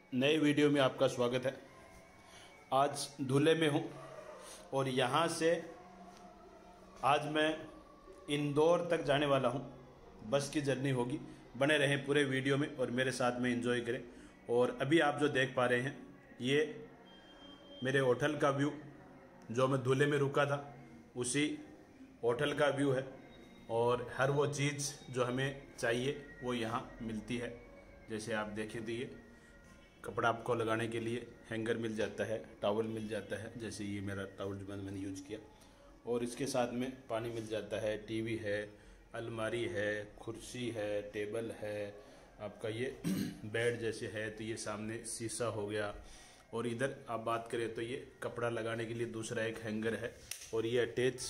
नए वीडियो में आपका स्वागत है। आज धुले में हूँ और यहाँ से आज मैं इंदौर तक जाने वाला हूँ। बस की जर्नी होगी। बने रहें पूरे वीडियो में और मेरे साथ में एंजॉय करें। और अभी आप जो देख पा रहे हैं ये मेरे होटल का व्यू, जो मैं धुले में रुका था उसी होटल का व्यू है। और हर वो चीज़ जो हमें चाहिए वो यहाँ मिलती है। जैसे आप देखें तो ये कपड़ा आपको लगाने के लिए हैंगर मिल जाता है, टॉवल मिल जाता है। जैसे ये मेरा टॉवल जो मैंने यूज किया। और इसके साथ में पानी मिल जाता है, टीवी है, अलमारी है, कुर्सी है, टेबल है, आपका ये बेड जैसे है। तो ये सामने शीशा हो गया। और इधर आप बात करें तो ये कपड़ा लगाने के लिए दूसरा एक हैंगर है। और ये अटैच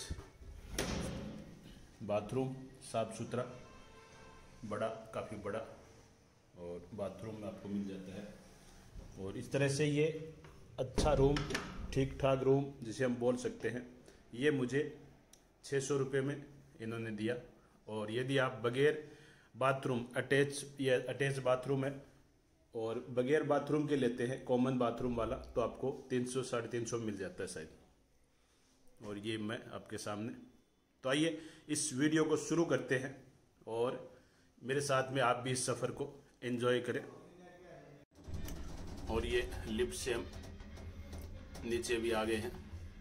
बाथरूम, साफ सुथरा, बड़ा, काफ़ी बड़ा और बाथरूम में आपको मिल जाता है। और इस तरह से ये अच्छा रूम, ठीक ठाक रूम जिसे हम बोल सकते हैं, ये मुझे 600 रुपये में इन्होंने दिया। और यदि आप बगैर बाथरूम, अटैच बाथरूम है और बगैर बाथरूम के लेते हैं, कॉमन बाथरूम वाला, तो आपको 300 साढ़े 300 मिल जाता है शायद। और ये मैं आपके सामने, तो आइए इस वीडियो को शुरू करते हैं और मेरे साथ में आप भी इस सफ़र को एंजॉय करें। और ये लिफ्ट से हम नीचे भी आ गए हैं।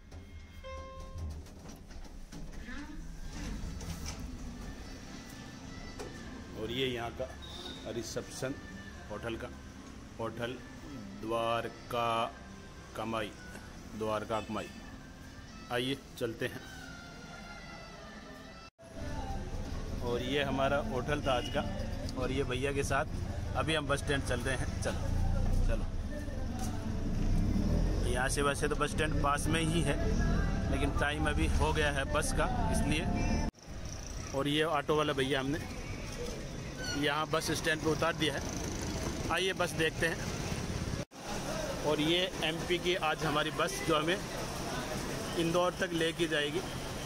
और ये यहाँ का रिसेप्शन होटल का, होटल द्वारका कमाई, द्वारका कमाई। आइए चलते हैं। और ये हमारा होटल था आज का। और ये भैया के साथ अभी हम बस स्टैंड चल रहे हैं। चलो चलो, यहाँ से वैसे तो बस स्टैंड पास में ही है, लेकिन टाइम अभी हो गया है बस का, इसलिए। और ये ऑटो वाला भैया हमने यहाँ बस स्टैंड पे उतार दिया है। आइए बस देखते हैं। और ये एमपी की आज हमारी बस जो हमें इंदौर तक लेके जाएगी।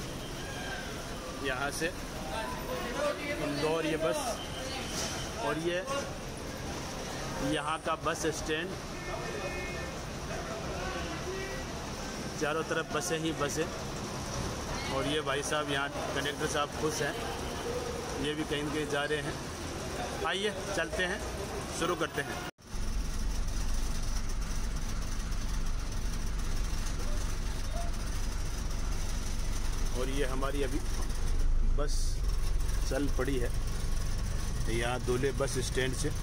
यहाँ से इंदौर ये बस। और ये यहाँ का बस स्टैंड, चारों तरफ बसें ही बसें। और ये भाई साहब यहाँ कंडक्टर साहब खुश हैं, ये भी कहीं न कहीं जा रहे हैं। आइए चलते हैं, शुरू करते हैं। और ये हमारी अभी बस चल पड़ी है यहाँ धुले बस स्टैंड से।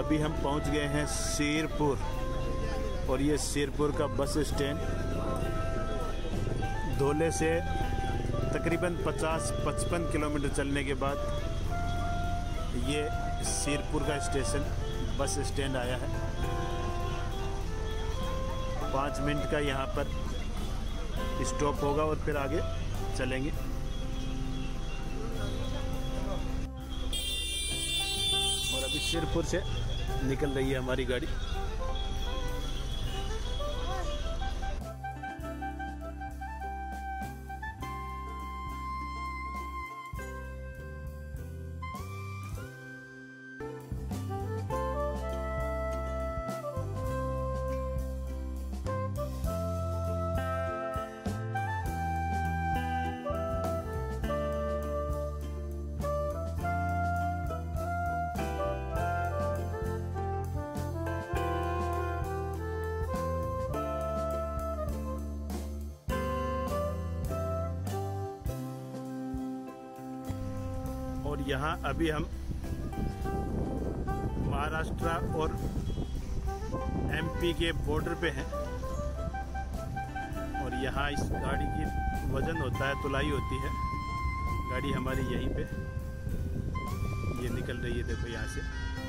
अभी हम पहुंच गए हैं सिरपुर, और ये सिरपुर का बस स्टैंड धोले से तकरीबन 50-55 किलोमीटर चलने के बाद ये सिरपुर का स्टेशन बस स्टैंड आया है। 5 मिनट का यहाँ पर स्टॉप होगा और फिर आगे चलेंगे। और अभी सिरपुर से निकल रही है हमारी गाड़ी। और यहाँ अभी हम महाराष्ट्र और एमपी के बॉर्डर पे हैं। और यहाँ इस गाड़ी की वजन होता है, तुलाई होती है। गाड़ी हमारी यहीं पे ये निकल रही है, देखो यहाँ से।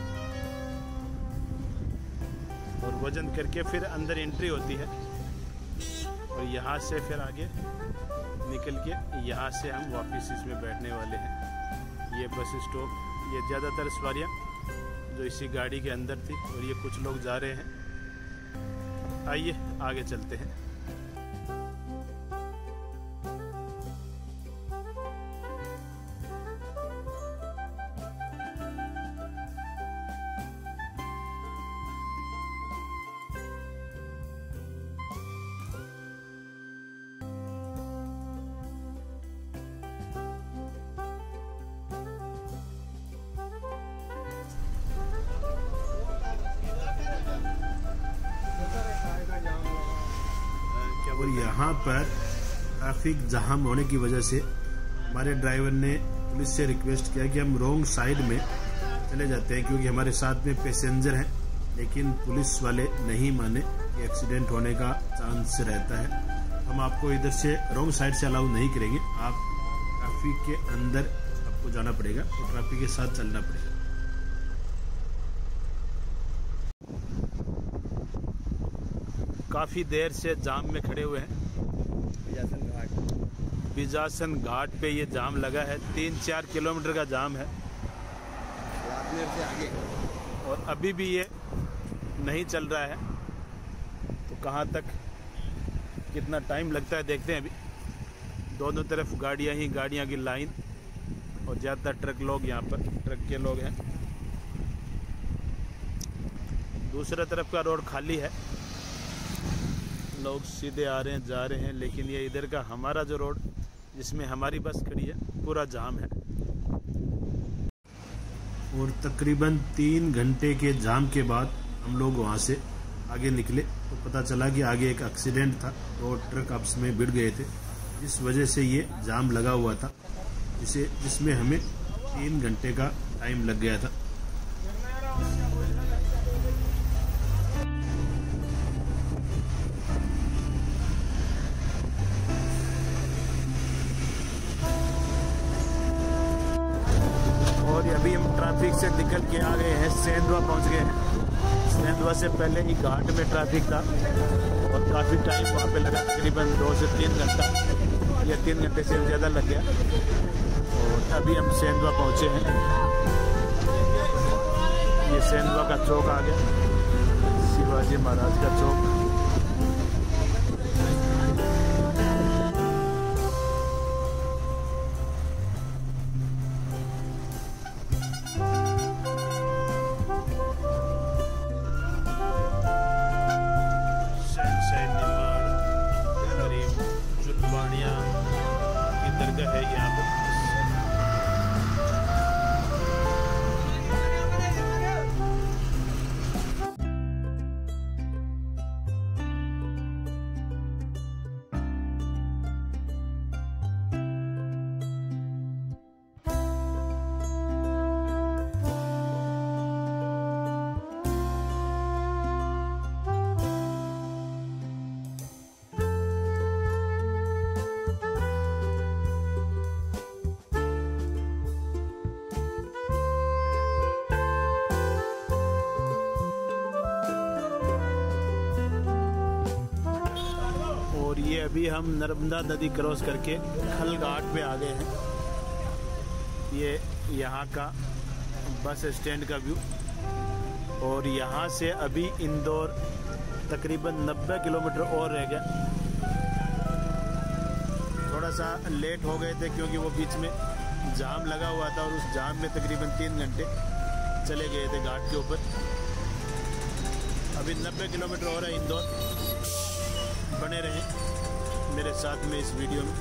और वजन करके फिर अंदर एंट्री होती है, और यहाँ से फिर आगे निकल के यहाँ से हम वापस इसमें बैठने वाले हैं। ये बस स्टॉप, ये ज़्यादातर सवारियाँ जो इसी गाड़ी के अंदर थी, और ये कुछ लोग जा रहे हैं। आइए आगे चलते हैं। और यहाँ पर ट्रैफिक जाम होने की वजह से हमारे ड्राइवर ने पुलिस से रिक्वेस्ट किया कि हम रॉन्ग साइड में चले जाते हैं, क्योंकि हमारे साथ में पैसेंजर हैं। लेकिन पुलिस वाले नहीं माने कि एक्सीडेंट होने का चांस रहता है। हम आपको इधर से रॉन्ग साइड से अलाउ नहीं करेंगे, आप ट्रैफिक के अंदर आपको जाना पड़ेगा और ट्रैफिक के साथ चलना पड़ेगा। काफ़ी देर से जाम में खड़े हुए हैं। बिजासन घाट पे ये जाम लगा है, 3-4 किलोमीटर का जाम है। से आगे और अभी भी ये नहीं चल रहा है, तो कहाँ तक कितना टाइम लगता है देखते हैं। अभी दोनों तरफ गाड़ियाँ ही गाड़ियाँ की लाइन, और ज़्यादातर ट्रक लोग यहाँ पर ट्रक के लोग हैं। दूसरा तरफ का रोड खाली है, लोग सीधे आ रहे हैं जा रहे हैं। लेकिन ये इधर का हमारा जो रोड जिसमें हमारी बस खड़ी है पूरा जाम है। और तकरीबन 3 घंटे के जाम के बाद हम लोग वहाँ से आगे निकले, तो पता चला कि आगे एक एक्सीडेंट था, 2 ट्रक आपस में भिड़ गए थे। इस वजह से ये जाम लगा हुआ था, जिसमें हमें 3 घंटे का टाइम लग गया था। और अभी हम ट्रैफिक से निकल के आ गए हैं, सेंधवा पहुंच गए हैं। सेंधवा से पहले ही घाट में ट्रैफिक था और काफ़ी टाइम वहाँ पे लगा, तकरीबन 2 से 3 घंटा या 3 घंटे से ज़्यादा लग गया। और अभी हम सेंधवा पहुँचे हैं। ये सेंधवा का चौक आ गया, शिवाजी महाराज का चौक। दरगाह है यहाँ पर। ये अभी हम नर्मदा नदी क्रॉस करके खल घाट पे आ गए हैं। ये यहाँ का बस स्टैंड का व्यू, और यहाँ से अभी इंदौर तकरीबन 90 किलोमीटर और रह गया। थोड़ा सा लेट हो गए थे क्योंकि वो बीच में जाम लगा हुआ था, और उस जाम में तकरीबन 3 घंटे चले गए थे घाट के ऊपर। अभी 90 किलोमीटर और है इंदौर। बने रहें मेरे साथ में इस वीडियो में।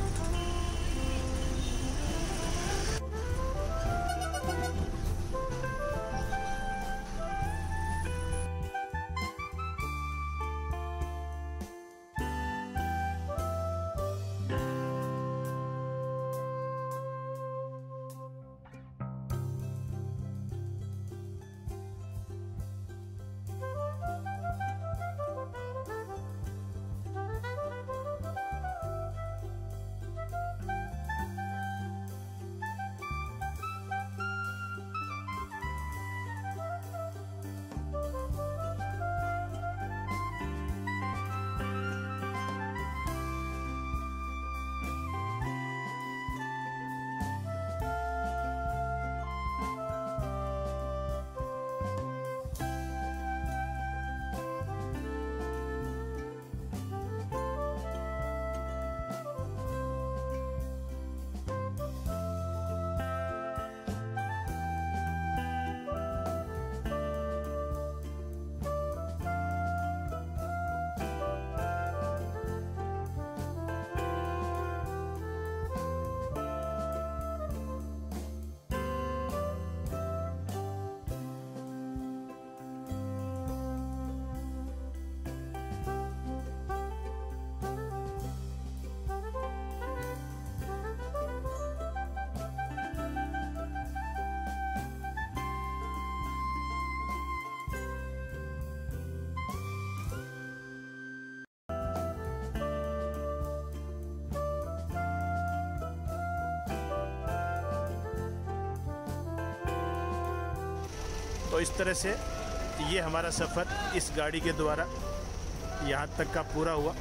तो इस तरह से ये हमारा सफ़र इस गाड़ी के द्वारा यहाँ तक का पूरा हुआ।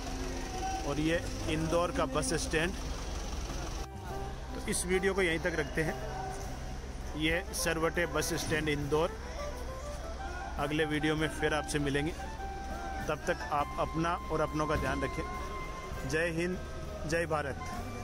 और ये इंदौर का बस स्टैंड। तो इस वीडियो को यहीं तक रखते हैं। ये सरवटे बस स्टैंड इंदौर। अगले वीडियो में फिर आपसे मिलेंगे। तब तक आप अपना और अपनों का ध्यान रखें। जय हिंद, जय भारत।